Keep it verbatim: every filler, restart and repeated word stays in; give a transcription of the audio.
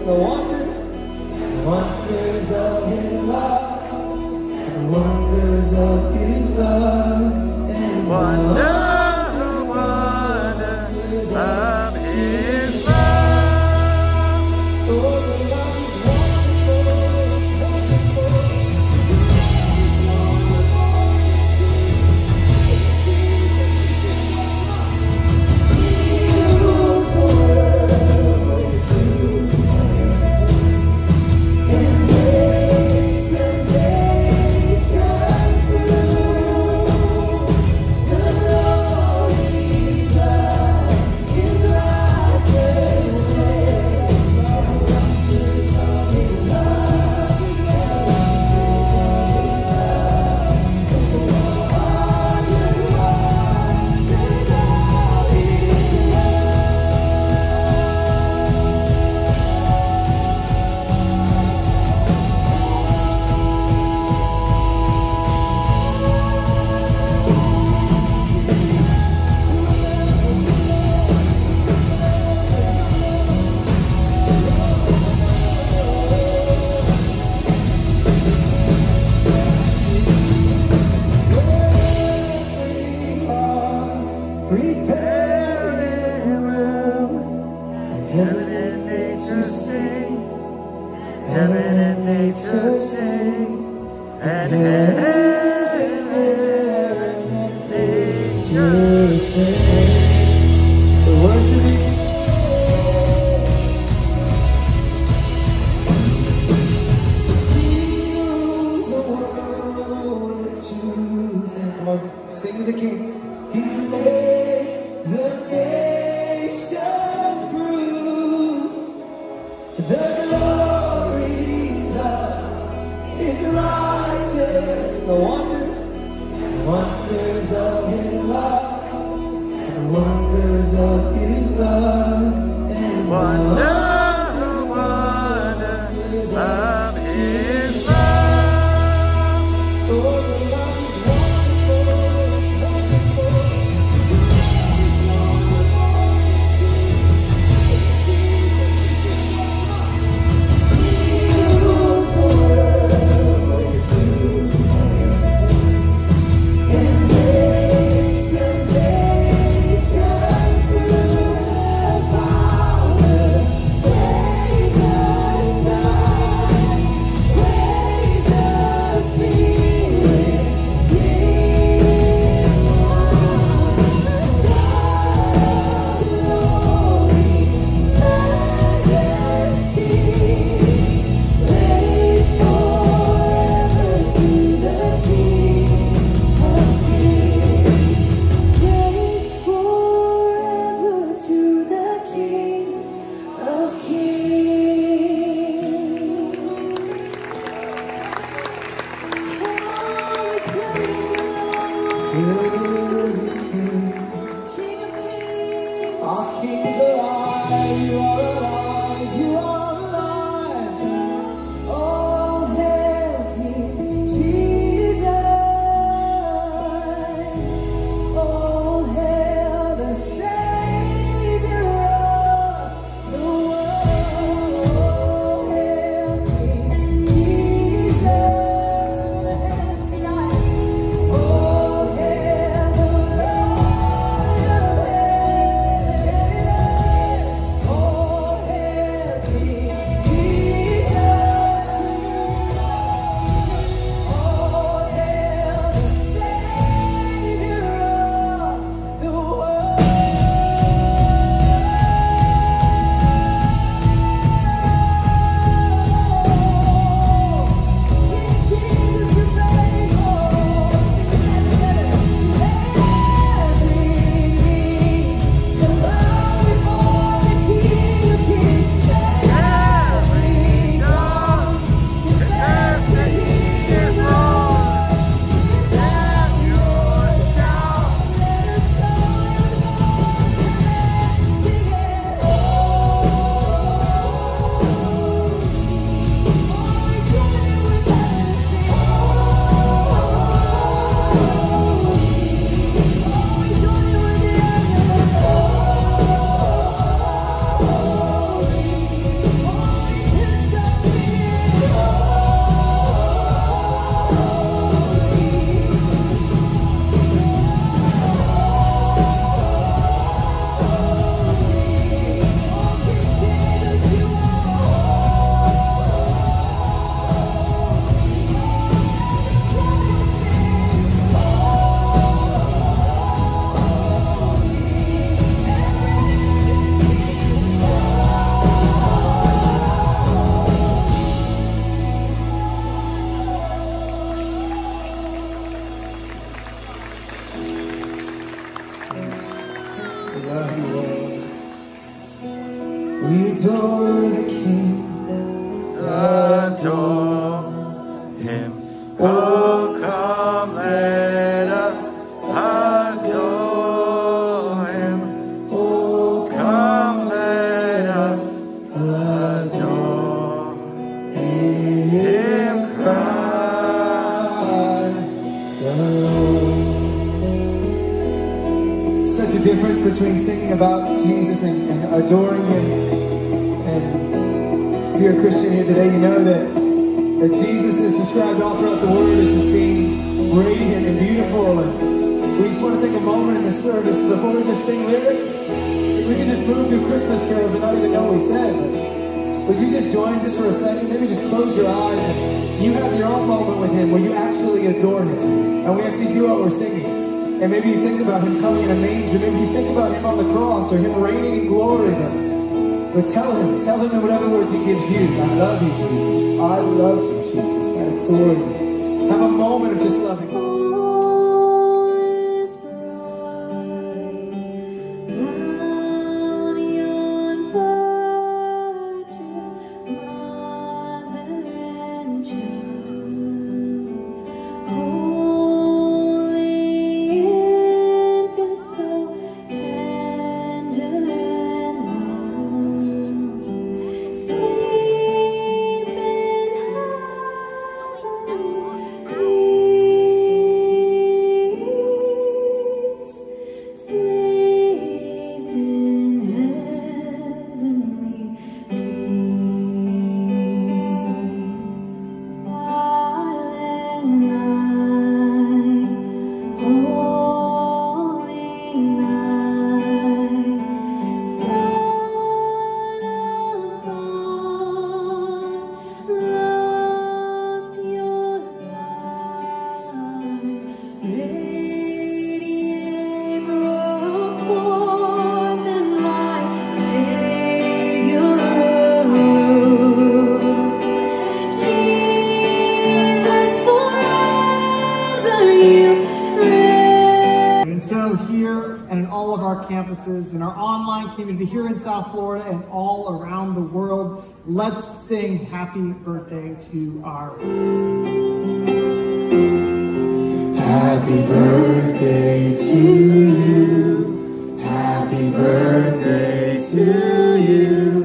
the wonders, the wonders of His love, the wonders of His love, and wonders, wonders of His love. Oh, the love is wonderful, it's wonderful. Preparing room, heaven and nature sing, heaven and nature sing, and heaven and nature sing. The worship you fills the world with truth. And come on, sing to the King. He makes the nations prove the glories of His righteousness, the wonders, the wonders of His love, the wonders of His love, and wonders, wonders of His love. Oh, the love is wonderful, it's wonderful. Our King's alive, you are alive, you are alive. Oh, hail King Jesus. Oh, hail the Savior of the world. Hail King Jesus. Oh, hail the love you, Lord. We adore the King. Adore him. Oh, come, let us adore him. Oh, come, let us adore him, Christ the Lord. Such a difference between singing about Jesus and, and adoring him. And if you're a Christian here today, you know that, that Jesus is described all throughout the Word as just being radiant and beautiful. And we just want to take a moment in this service before we just sing lyrics. We can just move through Christmas carols and not even know what we said. But would you just join just for a second? Maybe just close your eyes and you have your own moment with him where you actually adore him. And we actually do what we're singing. And maybe you think about him coming in a manger. Maybe you think about him on the cross or him reigning in glory. But, but tell him, tell him in whatever words he gives you. I love you, Jesus. I love you, Jesus. I adore you. Have a moment of just loving him. Campuses and our online community here in South Florida and all around the world. Let's sing happy birthday to our Happy birthday to you. Happy birthday to you.